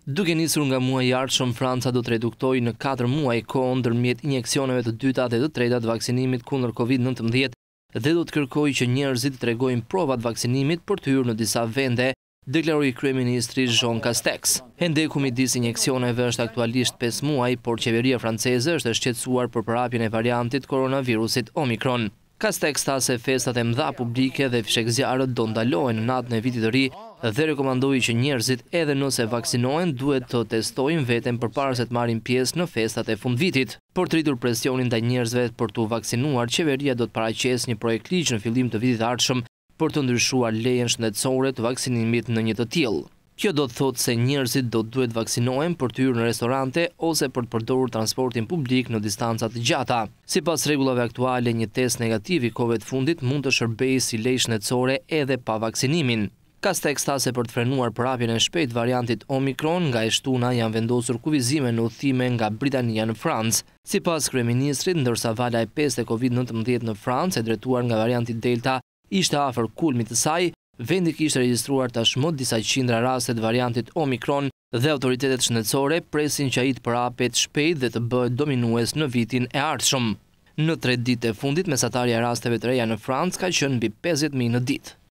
Duke nisur nga muaji i ardhshëm, Franca do të reduktojë në 4 muaj kohën ndërmjet injeksioneve të dyta dhe të treta të vaksinimit kundër Covid-19 dhe do të kërkojë që njerëzit të tregojnë provat vaksinimit për të hyrë në disa vende, deklaroi kryeministri Jean Castex. Hendeku midis injeksioneve është aktualisht 5 muaj, por qeveria franceze është e shqetësuar për përhapjen e variantit koronavirusit Omicron. Castex tha se festat e mëdha publike dhe fshekzjarët do ndalohen në natën e vitit të ri dhe rekomandoi që njerëzit edhe nëse vaksinohen duhet të testojnë veten përpara se të marrin pjesë në festat e fundvitit. Për të rritur presionin ndaj njerëzve për të vaksinuar, qeveria do të paraqesë një projekt ligj në fillim të vitit të ardhshëm për të ndryshuar lejen shëndetësore të vaksinimit në një të tillë. Kjo do të thotë se njerëzit do të duhet vaksinohen për të hyrë në restorante ose për të përdorur transportin publik në distanca të gjata. Sipas rregullave aktuale, një test negativ i kohëve të fundit mund të shërbejë si lejë shëndetësore edhe pa vaksinimin. Castex tha se për të frenuar përhapjen e shpejtë variantit Omicron, nga e shtuna janë vendosur kufizime në udhëtime nga Britania në Francë. Sipas kryeministrit, ndërsa vala e 5 e Covid-19 në Francë, e drejtuar nga varianti Delta, ishte afër kulmit të saj, vendi kishte regjistruar tashmë disa qindra raste të variantit Omicron dhe autoritetet shëndetësore presin që ai të përhapet shpejt dhe të bëhet dominues në vitin e ardhshëm. Në 3 ditë e fundit, mesatarja e rasteve të reja në Francë ka qenë mbi 50.000 në ditë.